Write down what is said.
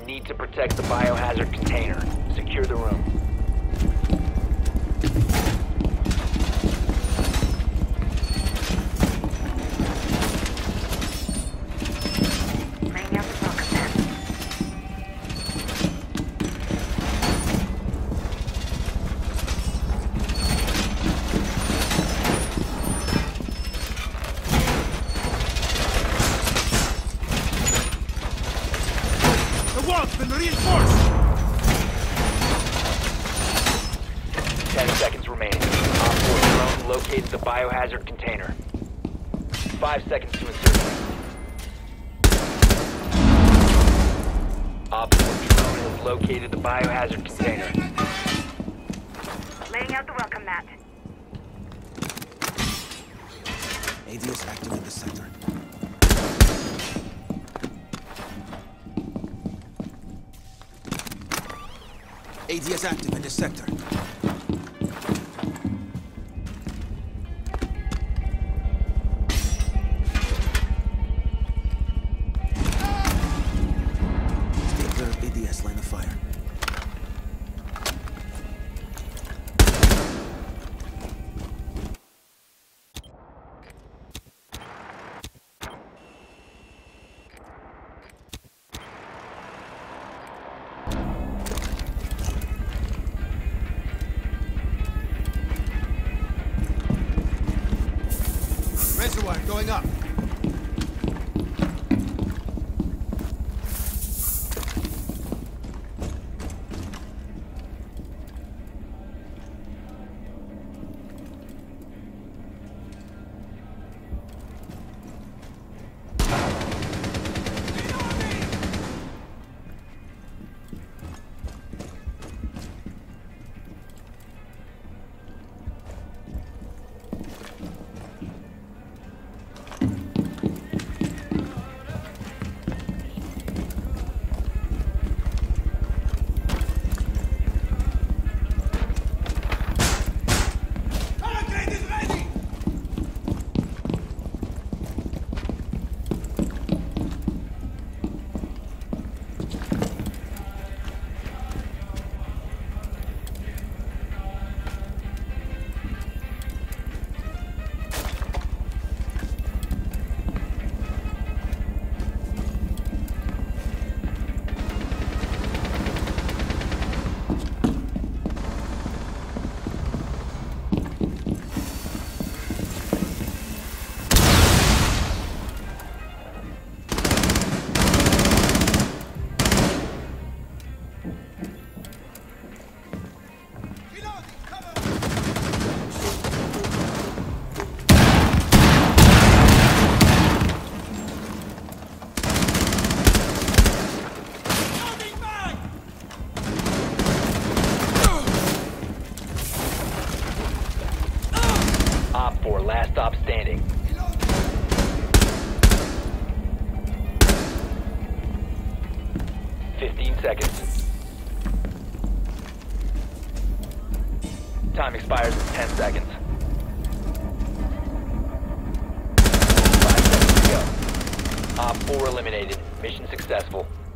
Need to protect the biohazard container. Secure the room. Laying out the welcome mat. The wall's been reinforced! 10 seconds remaining. Op 4 drone located the biohazard container. 5 seconds to insert. Op 4 drone has located the biohazard container. Laying out the welcome mat. AD is active in the sector. AD is active in the sector. Stay clear of ADS line of fire. Reservoir going up. Op 4, last stop standing. Seconds. Time expires in 10 seconds. 5 seconds to go. Op 4 eliminated. Mission successful.